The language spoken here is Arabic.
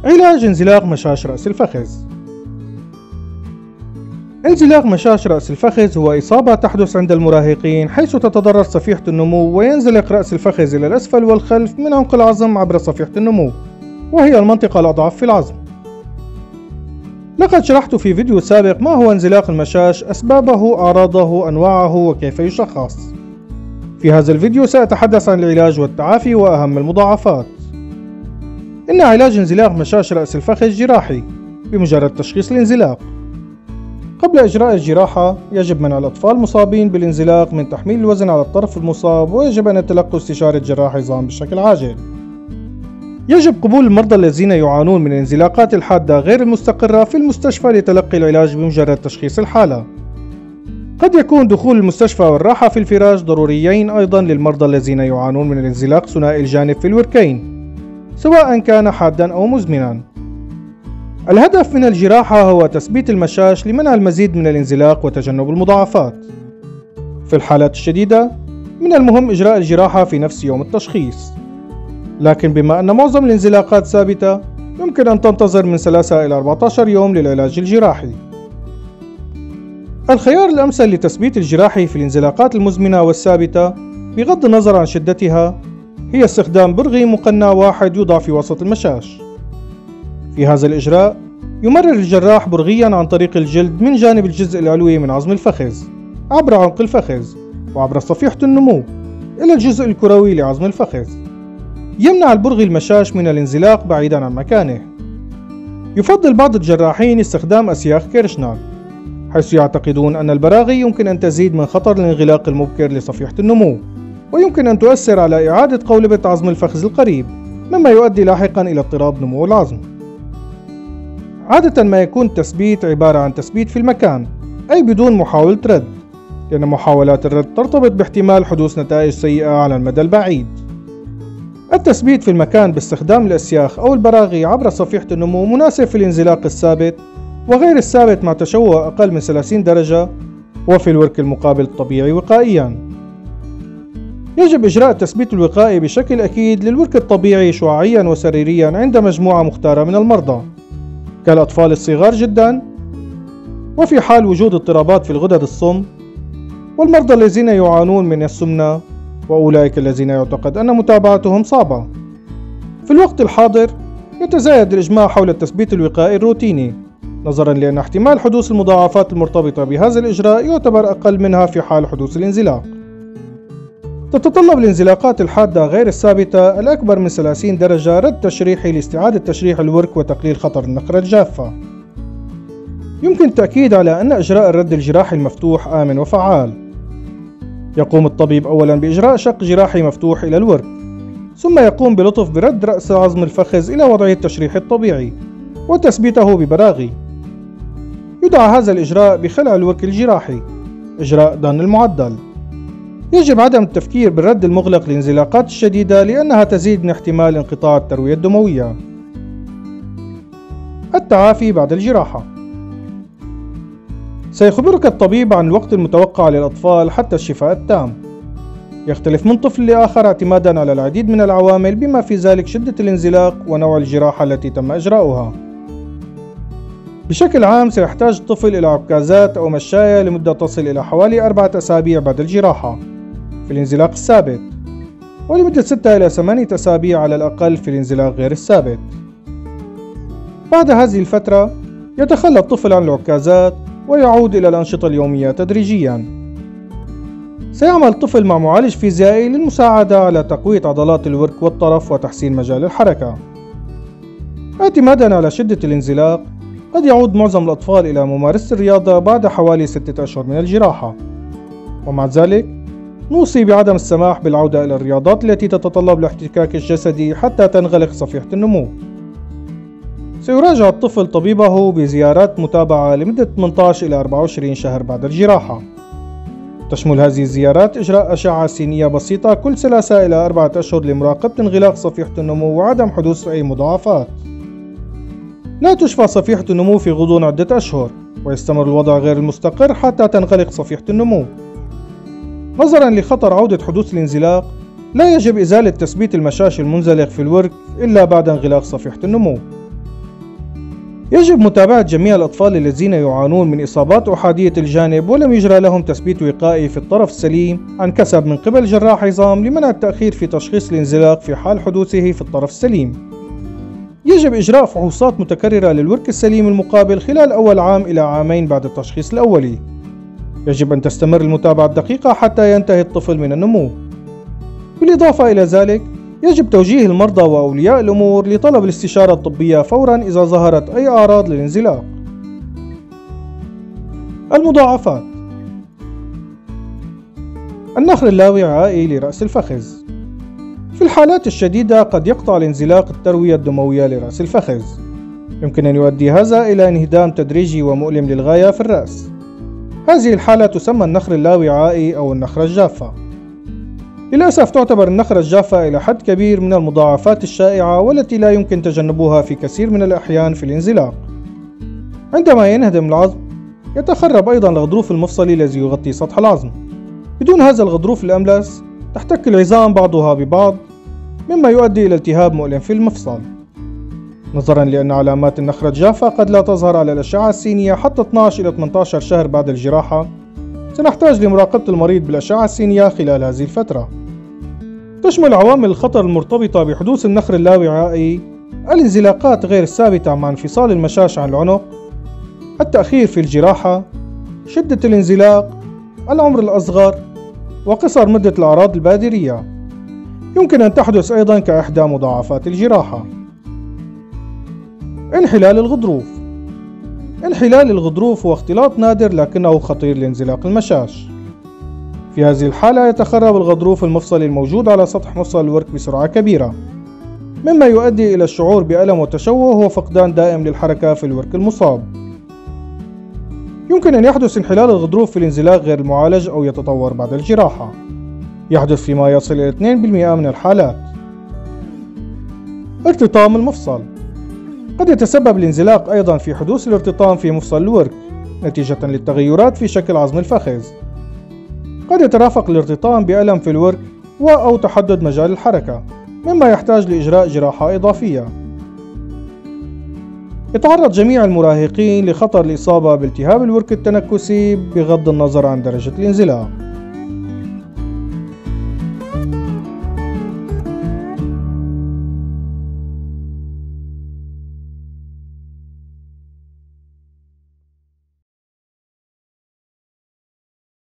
علاج انزلاق مشاش رأس الفخذ. انزلاق مشاش رأس الفخذ هو إصابة تحدث عند المراهقين حيث تتضرر صفيحة النمو وينزلق رأس الفخذ إلى الأسفل والخلف من عمق العظم عبر صفيحة النمو، وهي المنطقة الأضعف في العظم. لقد شرحت في فيديو سابق ما هو انزلاق المشاش، أسبابه، أعراضه، أنواعه، وكيف يشخص. في هذا الفيديو سأتحدث عن العلاج والتعافي وأهم المضاعفات. إن علاج انزلاق مشاش رأس الفخذ جراحي بمجرد تشخيص الانزلاق. قبل إجراء الجراحة يجب منع الأطفال المصابين بالانزلاق من تحميل الوزن على الطرف المصاب، ويجب أن يتلقوا استشارة جراح عظام بشكل عاجل. يجب قبول المرضى الذين يعانون من الانزلاقات الحادة غير المستقرة في المستشفى لتلقي العلاج بمجرد تشخيص الحالة. قد يكون دخول المستشفى والراحة في الفراش ضروريين أيضا للمرضى الذين يعانون من الانزلاق ثنائي الجانب في الوركين، سواء كان حادا أو مزمنا. الهدف من الجراحة هو تثبيت المشاش لمنع المزيد من الانزلاق وتجنب المضاعفات. في الحالات الشديدة من المهم إجراء الجراحة في نفس يوم التشخيص، لكن بما أن معظم الانزلاقات ثابتة يمكن أن تنتظر من 3 إلى 14 يوم للعلاج الجراحي. الخيار الأمثل لتثبيت الجراحي في الانزلاقات المزمنة والثابتة بغض النظر عن شدتها هي استخدام برغي مقنع واحد يوضع في وسط المشاش. في هذا الإجراء يمرر الجراح برغيا عن طريق الجلد من جانب الجزء العلوي من عظم الفخذ عبر عمق الفخذ وعبر صفيحة النمو إلى الجزء الكروي لعظم الفخذ. يمنع البرغي المشاش من الانزلاق بعيدا عن مكانه. يفضل بعض الجراحين استخدام أسياخ كيرشنر، حيث يعتقدون أن البراغي يمكن أن تزيد من خطر الانغلاق المبكر لصفيحة النمو، ويمكن أن تؤثر على إعادة قولبة عظم الفخذ القريب، مما يؤدي لاحقا إلى اضطراب نمو العظم. عادة ما يكون التثبيت عبارة عن تثبيت في المكان، أي بدون محاولة رد، لأن محاولات الرد ترتبط باحتمال حدوث نتائج سيئة على المدى البعيد. التثبيت في المكان باستخدام الأسياخ أو البراغي عبر صفيحة النمو مناسب في الانزلاق الثابت وغير الثابت مع تشوه أقل من 30 درجة، وفي الورك المقابل الطبيعي وقائيا. يجب إجراء التثبيت الوقائي بشكل أكيد للورك الطبيعي شعاعيا وسريريا عند مجموعة مختارة من المرضى كالأطفال الصغار جدا، وفي حال وجود اضطرابات في الغدد الصم، والمرضى الذين يعانون من السمنة، وأولئك الذين يعتقد أن متابعتهم صعبة. في الوقت الحاضر يتزايد الإجماع حول التثبيت الوقائي الروتيني، نظرا لأن احتمال حدوث المضاعفات المرتبطة بهذا الإجراء يعتبر أقل منها في حال حدوث الانزلاق. تتطلب الانزلاقات الحادة غير الثابتة الأكبر من 30 درجة رد تشريحي لاستعادة تشريح الورك وتقليل خطر النخرة الجافة. يمكن التأكيد على أن إجراء الرد الجراحي المفتوح آمن وفعال. يقوم الطبيب أولا بإجراء شق جراحي مفتوح إلى الورك، ثم يقوم بلطف برد رأس عظم الفخذ إلى وضعه التشريحي الطبيعي وتثبيته ببراغي. يدعى هذا الإجراء بخلع الورك الجراحي، إجراء دان المعدل. يجب عدم التفكير بالرد المغلق للانزلاقات الشديدة لأنها تزيد من احتمال انقطاع التروية الدموية. التعافي بعد الجراحة. سيخبرك الطبيب عن الوقت المتوقع للأطفال حتى الشفاء التام. يختلف من طفل لآخر اعتمادا على العديد من العوامل بما في ذلك شدة الانزلاق ونوع الجراحة التي تم إجراؤها. بشكل عام سيحتاج الطفل إلى عكازات أو مشاية لمدة تصل إلى حوالي 4 أسابيع بعد الجراحة في الانزلاق الثابت، ولمدة 6 إلى 8 أسابيع على الأقل في الانزلاق غير الثابت. بعد هذه الفترة يتخلى الطفل عن العكازات ويعود إلى الأنشطة اليومية تدريجيا. سيعمل الطفل مع معالج فيزيائي للمساعدة على تقوية عضلات الورك والطرف وتحسين مجال الحركة. اعتمادا على شدة الانزلاق قد يعود معظم الأطفال إلى ممارسة الرياضة بعد حوالي 6 أشهر من الجراحة، ومع ذلك نوصي بعدم السماح بالعودة إلى الرياضات التي تتطلب الاحتكاك الجسدي حتى تنغلق صفيحة النمو. سيراجع الطفل طبيبه بزيارات متابعة لمدة 18 إلى 24 شهر بعد الجراحة. تشمل هذه الزيارات إجراء أشعة سينية بسيطة كل 3 إلى 4 أشهر لمراقبة انغلاق صفيحة النمو وعدم حدوث أي مضاعفات. لا تشفى صفيحة النمو في غضون عدة أشهر، ويستمر الوضع غير المستقر حتى تنغلق صفيحة النمو. نظرا لخطر عودة حدوث الانزلاق لا يجب إزالة تثبيت المشاش المنزلق في الورك إلا بعد انغلاق صفيحة النمو. يجب متابعة جميع الأطفال الذين يعانون من إصابات أحادية الجانب ولم يجرى لهم تثبيت وقائي في الطرف السليم عن كسب من قبل جراح عظام لمنع التأخير في تشخيص الانزلاق في حال حدوثه في الطرف السليم. يجب إجراء فحوصات متكررة للورك السليم المقابل خلال أول عام إلى عامين بعد التشخيص الأولي. يجب أن تستمر المتابعة الدقيقة حتى ينتهي الطفل من النمو. بالإضافة إلى ذلك، يجب توجيه المرضى وأولياء الأمور لطلب الاستشارة الطبية فوراً إذا ظهرت أي أعراض للانزلاق. المضاعفات: النخر اللاوعائي لرأس الفخذ. في الحالات الشديدة قد يقطع الانزلاق التروية الدموية لرأس الفخذ. يمكن أن يؤدي هذا إلى انهدام تدريجي ومؤلم للغاية في الرأس. هذه الحالة تسمى النخر اللاوعائي أو النخرة الجافة. للأسف تعتبر النخرة الجافة إلى حد كبير من المضاعفات الشائعة والتي لا يمكن تجنبها في كثير من الأحيان في الانزلاق. عندما ينهدم العظم، يتخرب أيضا الغضروف المفصلي الذي يغطي سطح العظم. بدون هذا الغضروف الأملس تحتك العظام بعضها ببعض، مما يؤدي إلى التهاب مؤلم في المفصل. نظرا لأن علامات النخرة الجافة قد لا تظهر على الأشعة السينية حتى 12 إلى 18 شهر بعد الجراحة، سنحتاج لمراقبة المريض بالأشعة السينية خلال هذه الفترة. تشمل عوامل الخطر المرتبطة بحدوث النخر اللاوعائي الانزلاقات غير الثابتة مع انفصال المشاش عن العنق، التأخير في الجراحة، شدة الانزلاق، العمر الأصغر، وقصر مدة الأعراض البادرية. يمكن أن تحدث أيضا كإحدى مضاعفات الجراحة. انحلال الغضروف. انحلال الغضروف هو اختلاط نادر لكنه خطير لانزلاق المشاش. في هذه الحالة يتخرب الغضروف المفصلي الموجود على سطح مفصل الورك بسرعة كبيرة، مما يؤدي إلى الشعور بألم وتشوه وفقدان دائم للحركة في الورك المصاب. يمكن أن يحدث انحلال الغضروف في الانزلاق غير المعالج أو يتطور بعد الجراحة. يحدث فيما يصل إلى 2% من الحالات. ارتطام المفصل. قد يتسبب الانزلاق أيضا في حدوث الارتطام في مفصل الورك نتيجة للتغيرات في شكل عظم الفخذ. قد يترافق الارتطام بألم في الورك أو تحدد مجال الحركة، مما يحتاج لإجراء جراحة إضافية. يتعرض جميع المراهقين لخطر الإصابة بالتهاب الورك التنكسي بغض النظر عن درجة الانزلاق.